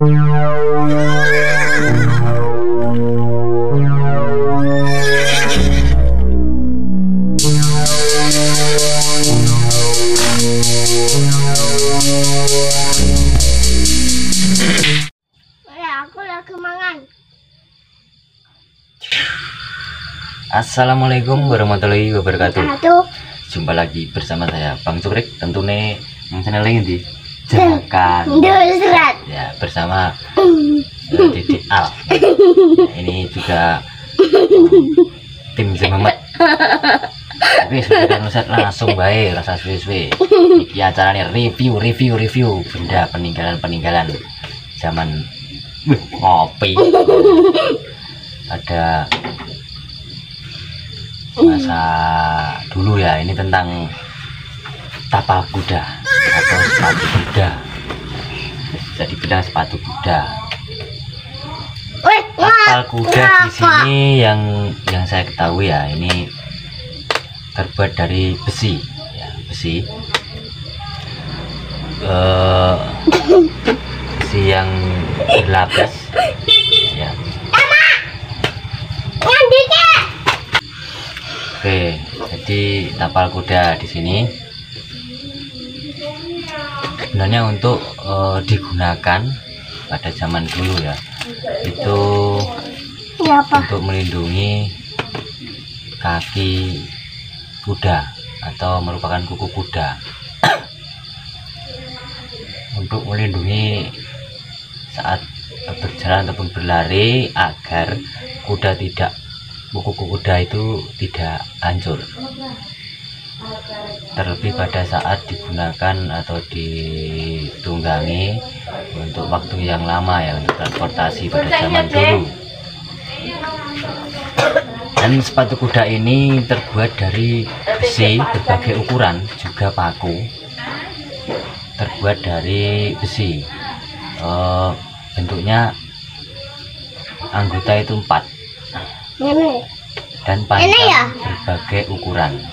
Aku lagi mangan. Assalamualaikum warahmatullahi wabarakatuh. Satu. Jumpa lagi bersama saya Bang Cukrik. Tentunya yang channel ini Jakan Dusrat. ya, bersama Didi Al. Ini juga tim Zememet. Tapi sudah nusat langsung baik rasa suwe-suwe. Iki acaranya review benda peninggalan zaman ngopi. Ada masa dulu ya, ini tentang tapal kuda atau sepatu kuda. Jadi bilang sepatu kuda. Tapal kuda di sini yang saya ketahui ya, ini terbuat dari besi ya, besi yang berlapis ya. Oke, jadi tapal kuda di sini sebenarnya untuk digunakan pada zaman dulu ya, itu untuk melindungi kaki kuda atau merupakan kuku kuda untuk melindungi saat berjalan ataupun berlari agar kuku kuda itu tidak hancur, terlebih pada saat digunakan atau ditunggangi untuk waktu yang lama ya, untuk transportasi pada zaman dulu. Dan sepatu kuda ini terbuat dari besi berbagai ukuran, juga paku terbuat dari besi. Bentuknya anggota itu 4 dan panjang berbagai ukuran.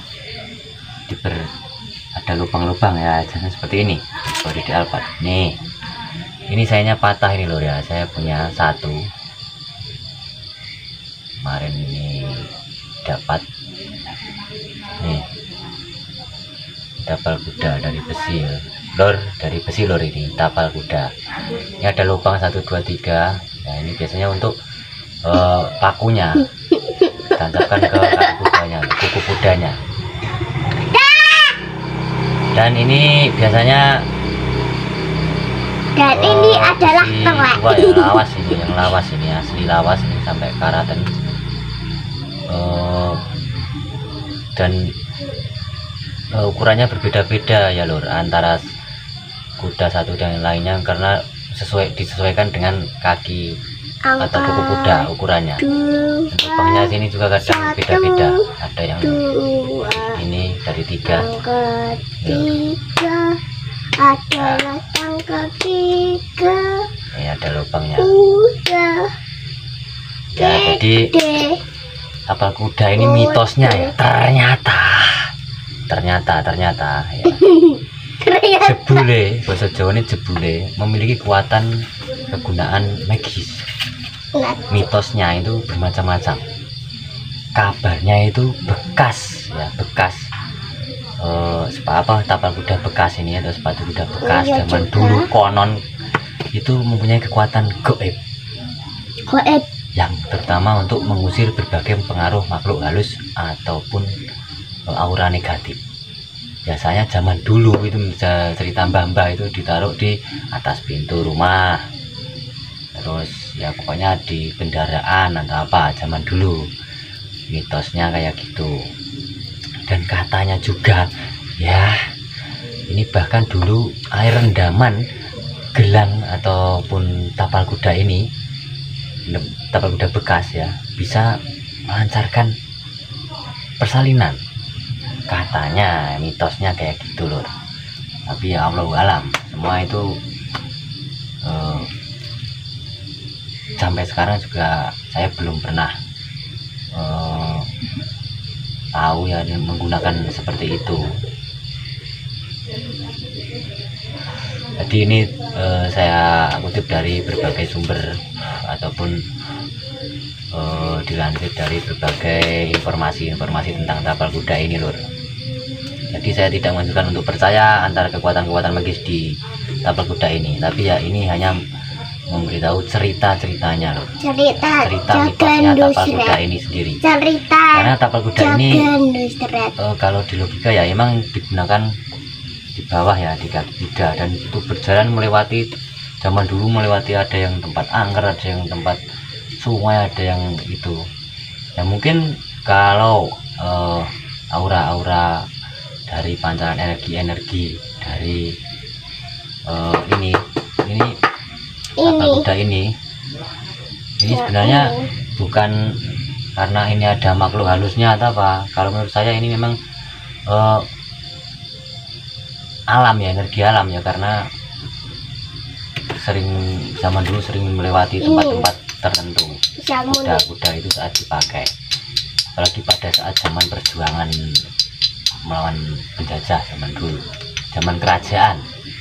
Ada lubang-lubang ya, jangan seperti ini seperti di Alphard. Nih, ini sayanya patah ini loh ya, saya punya satu kemarin ini dapat. Nih, tapal kuda dari besi lor, ini tapal kuda. Ini ada lubang 1, 2, 3. Nah, ini biasanya untuk pakunya tancapkan ke kuku kudanya. Dan ini biasanya ini adalah telek. Ya, lawas ini, yang lawas ini asli lawas ini sampai karaten. Dan ukurannya berbeda-beda ya lur, antara kuda satu dan yang lainnya, karena disesuaikan dengan kaki atau kuku kuda ukurannya. Lubangnya sini juga kadang beda-beda, ada yang ini dari 3. Adalah tanggal 3. Ini ada lubangnya ya. Jadi tapal kuda ini mitosnya ya, ternyata ya. Jebule, bahasa Jawa ini jebule memiliki kekuatan kegunaan magis. Mitosnya itu bermacam-macam. Kabarnya itu bekas ya, tapal kuda bekas ini atau sepatu kuda bekas zaman dulu konon itu mempunyai kekuatan goib yang terutama untuk mengusir berbagai pengaruh makhluk halus ataupun aura negatif. Biasanya zaman dulu itu bisa cerita mbah-mbah itu ditaruh di atas pintu rumah, terus ya pokoknya di kendaraan atau apa zaman dulu, mitosnya kayak gitu. Dan katanya juga ya, ini bahkan dulu air rendaman gelang ataupun tapal kuda ini, tapal kuda bekas ya, bisa melancarkan persalinan. Katanya mitosnya kayak gitu loh, tapi ya Allahu alam, semua itu sampai sekarang juga saya belum pernah tahu ya menggunakan seperti itu. Jadi ini saya kutip dari berbagai sumber ataupun dilansir dari berbagai informasi tentang tapal kuda ini lur. Jadi saya tidak menunjukkan untuk percaya antara kekuatan-kekuatan magis di tapal kuda ini, tapi ya ini hanya memberitahu cerita-ceritanya lur. Cerita mitosnya tapal kuda ini sendiri. Karena tapal kuda ini kalau di logika ya emang digunakan di bawah ya, di kaki kuda, dan itu berjalan melewati zaman dulu, melewati ada yang tempat angker, ada yang tempat sungai, ada yang itu ya. Mungkin kalau aura-aura dari pancaran energi dari ini tapal kuda ini sebenarnya bukan karena ini ada makhluk halusnya atau apa. Kalau menurut saya ini memang alam ya, energi alam ya, karena zaman dulu sering melewati tempat-tempat tertentu kuda-kuda itu saat dipakai, apalagi pada saat zaman perjuangan melawan penjajah zaman dulu, zaman kerajaan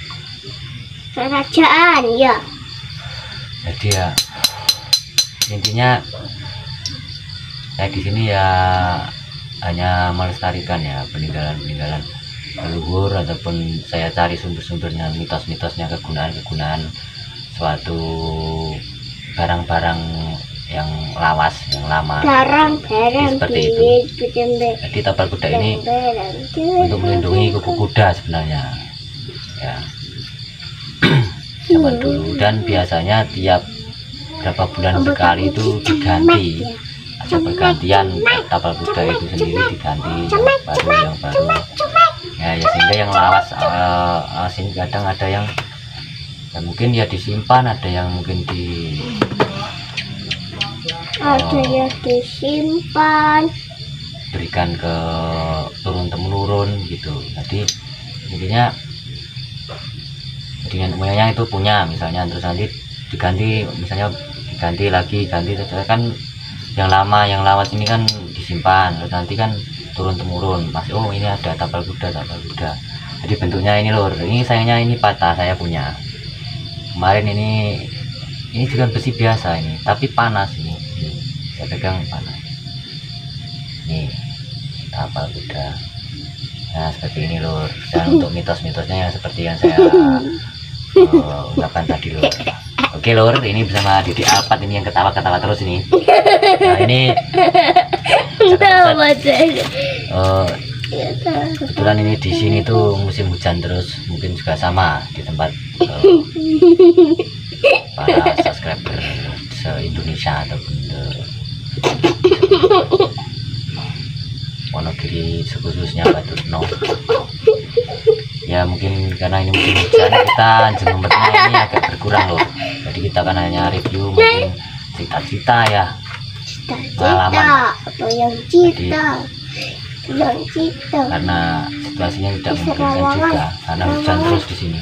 ya. Jadi ya intinya saya di sini ya hanya melestarikan ya peninggalan leluhur, ataupun saya cari sumber-sumbernya, mitos-mitosnya, kegunaan suatu barang-barang yang lawas, yang lama, seperti itu. Jadi tapal kuda ini untuk melindungi kuku kuda sebenarnya ya, zaman dulu, dan biasanya tiap berapa bulan sekali itu diganti, ada pergantian tapal kuda itu sendiri, diganti yang baru ya, sehingga yang lawas sini kadang ada yang ya mungkin ya disimpan, ada yang mungkin disimpan, berikan ke turun temurun gitu. Jadi intinya dengan moyangnya itu punya misalnya, terus nanti diganti, misalnya diganti lagi, ganti saja kan. Yang lama, yang lawas ini kan disimpan, terus nanti kan turun temurun, mas, oh ini ada tapal kuda. Jadi bentuknya ini lur, ini sayangnya ini patah, saya punya kemarin. Ini juga besi biasa ini, tapi panas ini saya pegang panas. Ini tapal kuda, nah seperti ini lur. Dan untuk mitos-mitosnya ya seperti yang saya ungkapkan tadi lur. Oke lur, ini bersama Didi Alpat ini yang ketawa-ketawa terus ini. Nah ini kebetulan ini di sini tuh musim hujan terus, mungkin juga sama di tempat para subscriber se-Indonesia ataupun Wonogiri khususnya Baturno ya. Mungkin karena ini musim hujan, kita jembernya ini agak berkurang loh. Jadi kita kan hanya review mungkin cita-cita ya, pengalaman. Karena situasinya tidak memungkinkan juga, karena hujan terus di sini.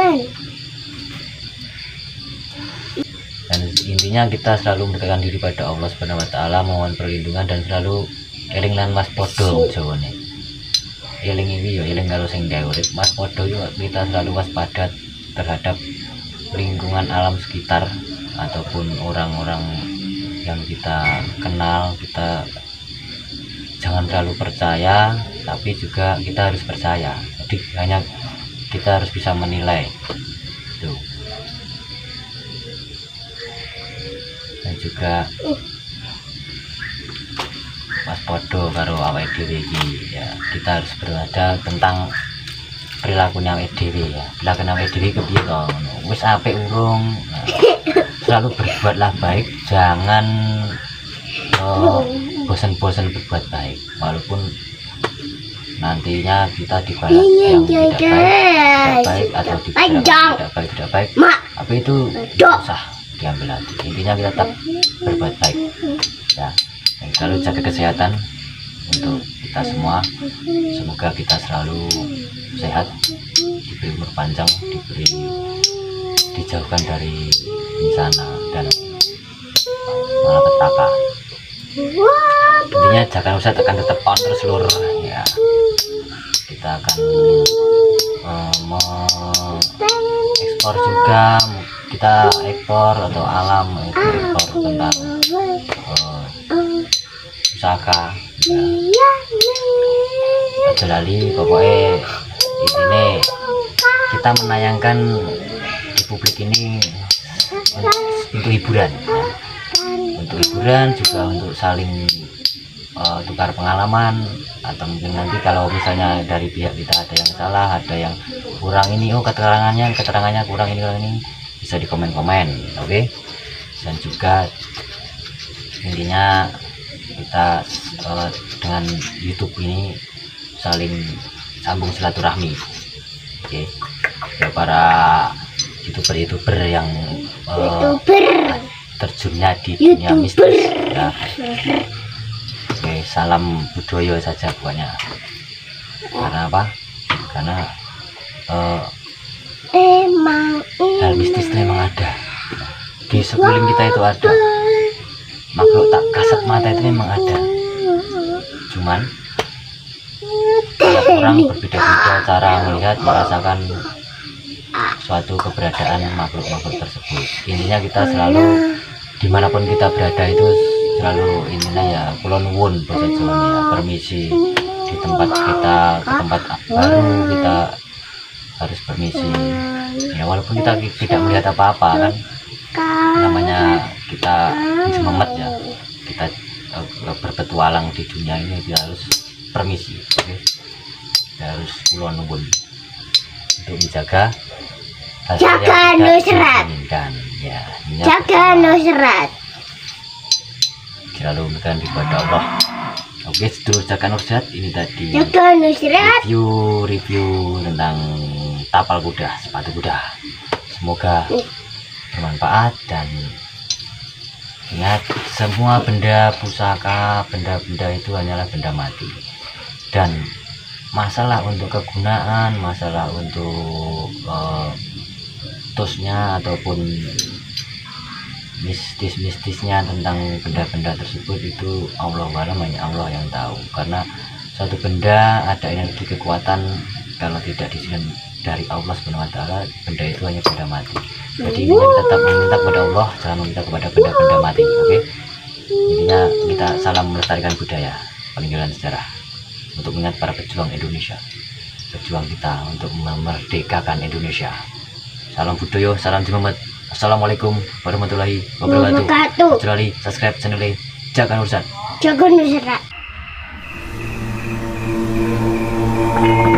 Dan intinya kita selalu mendekatkan diri pada Allah Subhanahu wa Ta'ala, mohon perlindungan, dan selalu eling lan waspada jawane. Eling iki ya eling karo sing gawe urip, waspada yo kita selalu waspada terhadap lingkungan alam sekitar ataupun orang-orang yang kita kenal. Kita jangan terlalu percaya, tapi juga kita harus percaya. Jadi hanya kita harus bisa menilai itu. Dan juga waspada karo awake dhewe iki ya, kita harus berada tentang perilakunya awake dhewe ya. Perilaku awake dhewe kepiye to, wis apik urung. Nah, selalu berbuatlah baik, jangan bosan-bosan berbuat baik, walaupun nantinya kita dibalas yang tidak baik atau tidak baik, tapi itu susah diambil hati. Intinya kita tetap berbuat baik ya, dan selalu jaga kesehatan untuk kita semua. Semoga kita selalu sehat, diberi umur panjang, dijauhkan dari bencana dan malapetaka. Intinya jangan usah tekan, tetap on terus seluruh ya. Kita akan ekspor juga, kita ekspor atau alam itu ekspor tentang pusaka ya. Aja lali pokoknya ini kita menayangkan di publik ini untuk hiburan ya. Untuk hiburan juga untuk saling tukar pengalaman, atau mungkin nanti kalau misalnya dari pihak kita ada yang salah, ada yang kurang ini, oh keterangannya kurang ini bisa di komen-komen, oke? Dan juga intinya kita dengan YouTube ini saling sambung silaturahmi, oke? Ya, para youtuber yang terjunnya di dunia mistis ya. Oke, salam budaya saja pokoknya. Karena apa? Karena hal mistis itu memang ada di sekeliling kita, itu ada makhluk tak kasat mata, itu memang ada. Cuman tiap orang berbeda-beda cara melihat, merasakan suatu keberadaan makhluk-makhluk tersebut. Intinya kita selalu dimanapun kita berada itu selalu intinya ya kulon wun bahasa Jawa ya, permisi di tempat kita, ke tempat baru kita harus permisi ya, walaupun kita tidak melihat apa-apa kan, namanya kita semangat ya, kita berpetualang di dunia ini, kita harus permisi, okay? Kita harus kulon wun untuk menjaga jaga nusrat ya, jaga nusrat selalu memberikan kepada Allah. Oke, sedulur Jaga Nusrat, ini tadi jaga nusrat review tentang tapal kuda, sepatu kuda. Semoga bermanfaat, dan ingat semua benda pusaka, benda-benda itu hanyalah benda mati, dan masalah untuk kegunaan, masalah untuk tosnya ataupun mistisnya tentang benda-benda tersebut itu Allah hanya Allah yang tahu. Karena suatu benda ada energi kekuatan, kalau tidak disini dari Allah SWT, benda itu hanya benda mati. Jadi kita tetap meminta kepada Allah, jangan meminta kepada benda-benda mati, oke? Intinya kita salam melestarikan budaya, peninggalan sejarah, untuk mengingat para pejuang Indonesia, pejuang kita untuk memerdekakan Indonesia. Salam budaya, salam Jumat. Assalamualaikum warahmatullahi wabarakatuh. Kecuali subscribe channel Jaga Nusrat. Jaga nusrat.